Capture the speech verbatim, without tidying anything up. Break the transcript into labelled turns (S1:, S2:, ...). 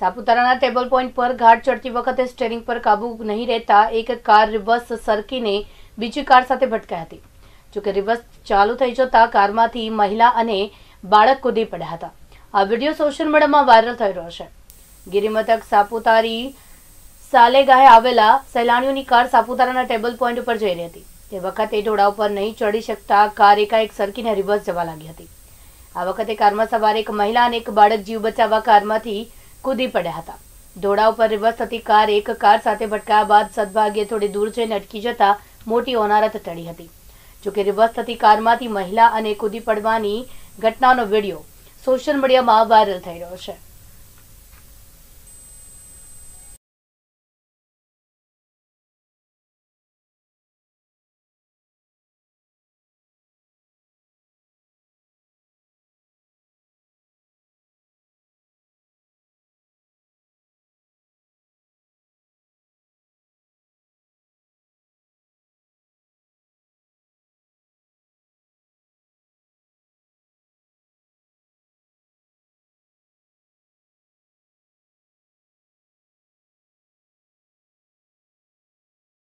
S1: સાપુતારાના table point પર ઘાટ ચડતી વખતે steering પર કાબુ નહીં રહેતા એક કાર રિવર્સ સરકીને બીજી કાર સાથે ભટકાઈ હતી. જોકે રિવર્સ ચાલુ થઈ જતા કારમાંથી મહિલા અને બાળક કૂદી પડ્યા હતા. આ વિડીયો સોશિયલ મીડિયામાં વાયરલ થઈ રહ્યો છે. ગિરિમથક સાપુતારી સાલેગાહે આવેલા સહેલાણીઓની કાર સાપુતારાના ટેબલ પોઈન્ટ ઉપર જઈ રહી હતી. તે વખતે ઢોળા ઉપર નહીં ચડી શકતા કાર એકાએક સરકીને રિવર્સ જવા લાગી હતી. આ વખતે કારમાં સવાર એક મહિલા અને એક બાળક જીવ બચાવવા કારમાંથી કૂદી પડ્યા હતા. ઢોળા ઉપર રિવર્સ થતી કાર એક કાર સાથે ભટકાયા બાદ સદભાગ્યે થોડી દૂર જઈને અટકી જતા મોટી હોનારત ટળી હતી. જોકે રિવર્સ થતી કારમાંથી મહિલા અને કૂદી પડવાની ઘટનાનો વિડીયો સોશિયલ મીડિયામાં વાયરલ થઈ રહ્યો છે.